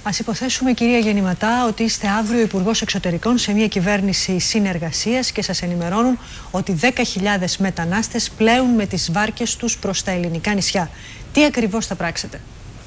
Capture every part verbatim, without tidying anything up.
Ας υποθέσουμε, κυρία Γεννηματά, ότι είστε αύριο Υπουργός Εξωτερικών σε μια κυβέρνηση συνεργασίας και σας ενημερώνουν ότι δέκα χιλιάδες μετανάστες πλέουν με τις βάρκες τους προς τα ελληνικά νησιά. Τι ακριβώς θα πράξετε?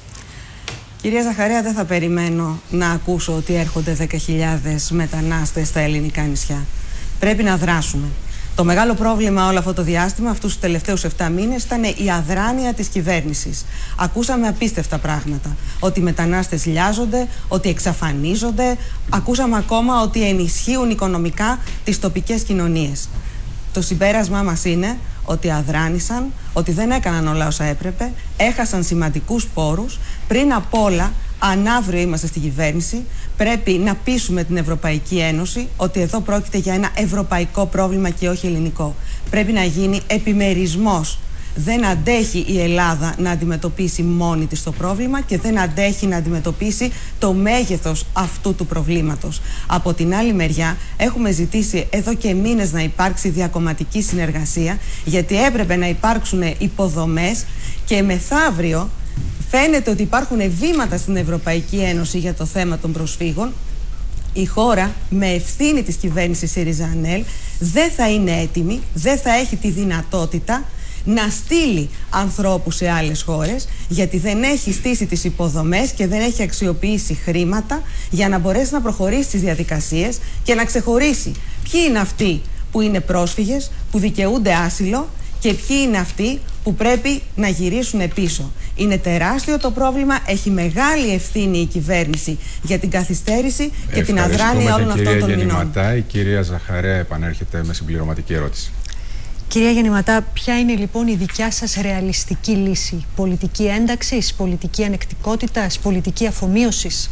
Κυρία Ζαχαρέα, δεν θα περιμένω να ακούσω ότι έρχονται δέκα χιλιάδες μετανάστες στα ελληνικά νησιά. Πρέπει να δράσουμε. Το μεγάλο πρόβλημα όλο αυτό το διάστημα, αυτούς τους τελευταίους επτά μήνες, ήταν η αδράνεια της κυβέρνησης. Ακούσαμε απίστευτα πράγματα. Ότι οι μετανάστες λιάζονται, ότι εξαφανίζονται. Ακούσαμε ακόμα ότι ενισχύουν οικονομικά τις τοπικές κοινωνίες. Το συμπέρασμά μας είναι ότι αδράνησαν, ότι δεν έκαναν όλα όσα έπρεπε, έχασαν σημαντικούς πόρους. Πριν απ' όλα, αν αύριο είμαστε στην κυβέρνηση, πρέπει να πείσουμε την Ευρωπαϊκή Ένωση ότι εδώ πρόκειται για ένα ευρωπαϊκό πρόβλημα και όχι ελληνικό. Πρέπει να γίνει επιμερισμός. Δεν αντέχει η Ελλάδα να αντιμετωπίσει μόνη της το πρόβλημα και δεν αντέχει να αντιμετωπίσει το μέγεθος αυτού του προβλήματος. Από την άλλη μεριά, έχουμε ζητήσει εδώ και μήνες να υπάρξει διακομματική συνεργασία, γιατί έπρεπε να υπάρξουν υποδομές και μεθαύριο φαίνεται ότι υπάρχουν βήματα στην Ευρωπαϊκή Ένωση για το θέμα των προσφύγων. Η χώρα με ευθύνη της κυβέρνησης ΣΥΡΙΖΑ-ΑΝΕΛ δεν θα είναι έτοιμη, δεν θα έχει τη δυνατότητα να στείλει ανθρώπους σε άλλες χώρες, γιατί δεν έχει στήσει τις υποδομές και δεν έχει αξιοποιήσει χρήματα για να μπορέσει να προχωρήσει τις διαδικασίες και να ξεχωρίσει ποιοι είναι αυτοί που είναι πρόσφυγες, που δικαιούνται άσυλο και ποιοι είναι αυτοί που πρέπει να γυρίσουν πίσω. Είναι τεράστιο το πρόβλημα, έχει μεγάλη ευθύνη η κυβέρνηση για την καθυστέρηση και την αδράνεια όλων αυτών των μηνών. Η κυρία Ζαχαρέα επανέρχεται με συμπληρωματική ερώτηση. Κυρία Γεννηματά, ποια είναι λοιπόν η δικιά σας ρεαλιστική λύση? Πολιτική ένταξης, πολιτική ανεκτικότητας, πολιτική αφομοίωσης?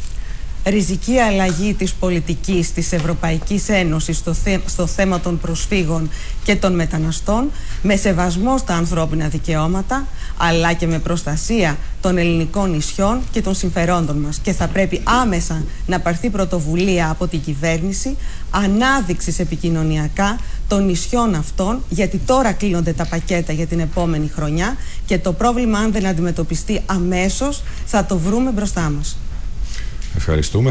Ριζική αλλαγή της πολιτικής της Ευρωπαϊκής Ένωσης στο, θε, στο θέμα των προσφύγων και των μεταναστών, με σεβασμό στα ανθρώπινα δικαιώματα, αλλά και με προστασία των ελληνικών νησιών και των συμφερόντων μας. Και θα πρέπει άμεσα να πάρθει πρωτοβουλία από την κυβέρνηση ανάδειξης επικοινωνιακά των νησιών αυτών, γιατί τώρα κλείνονται τα πακέτα για την επόμενη χρονιά και το πρόβλημα, αν δεν αντιμετωπιστεί αμέσως, θα το βρούμε μπροστά μας. Ευχαριστούμε.